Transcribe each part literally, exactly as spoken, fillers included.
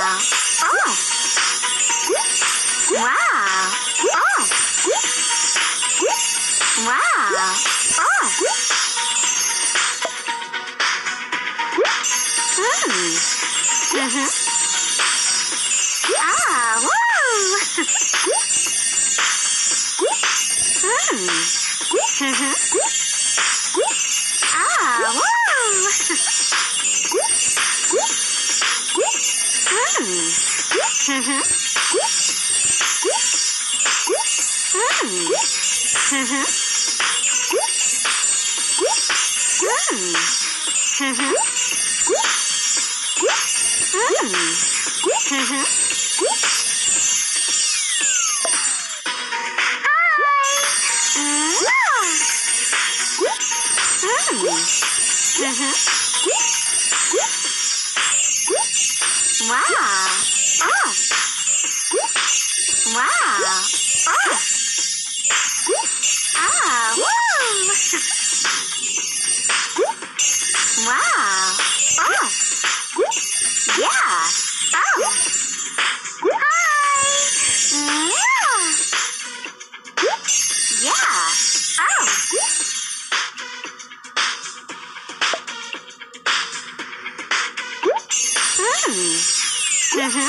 Oh. Wow. Oh. Wow. Oh. Hmm. Mm-hmm. Ah, woo! Hmm. Mm-hmm. Ah, woo! Hmm. Mm-hmm. Hmm. Mm-hmm. Hmm. Mm-hmm. Hmm. Mm-hmm. Wow. Oh. Wow. Oh. Ah, woo. Wow. Oh. Yeah. Oh. Hi. Yeah. Oh. Hmm. Mm-hmm.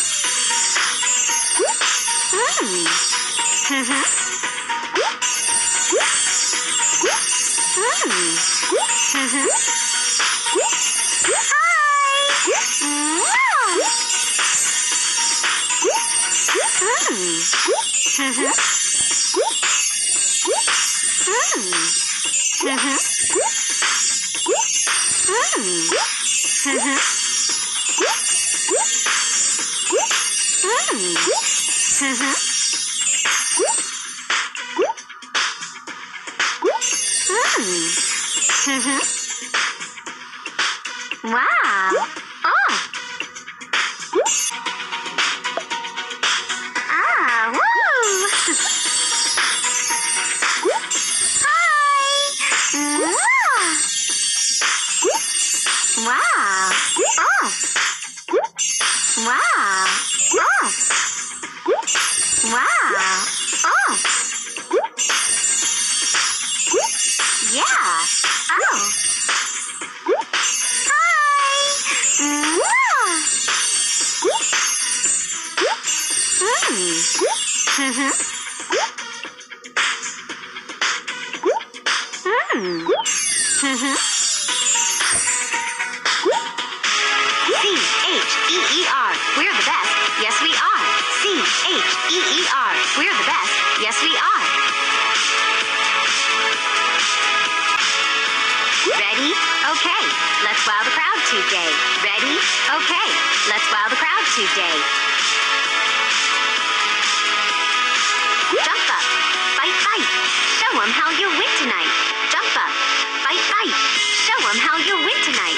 Hmm. Mm-hmm. Hmm. Mm-hmm. Wow. Oh. Ah, woo. Hi. Wow. Oh. Wow. Oh. Wow. Oh. Yeah. Oh. Mm-hmm. Mm. Mm-hmm. C H E E R, we're the best. Yes, we are. C H E E R, we're the best. Yes, we are. Ready? Okay. Let's wow the crowd today. Ready? Okay. Let's wow the crowd today. Jump up. Fight, fight. Show them how you win tonight. Jump up. Fight, fight. Show them how you win tonight.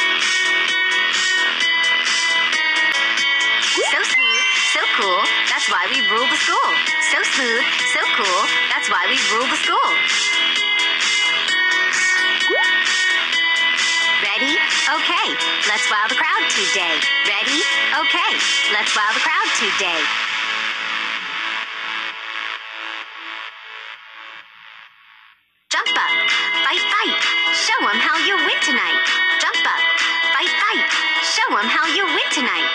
So smooth, so cool, that's why we rule the school. So smooth, so cool, that's why we rule the school. Ready? Okay. Let's wow the crowd today. Ready? Okay. Let's wow the crowd today. Jump up. Fight, fight. Show them how you win tonight. Jump up. Fight, fight. Show them how you win tonight.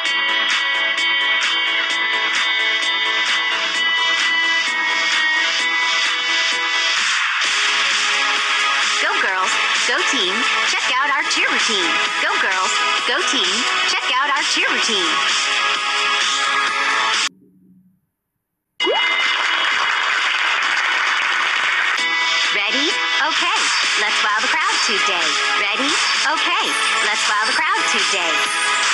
Go girls, go team, check out our cheer routine. Go girls, go team, check out our cheer routine. Ready? Okay. Let's wow the crowd today. Ready? Okay. Let's wow the crowd today.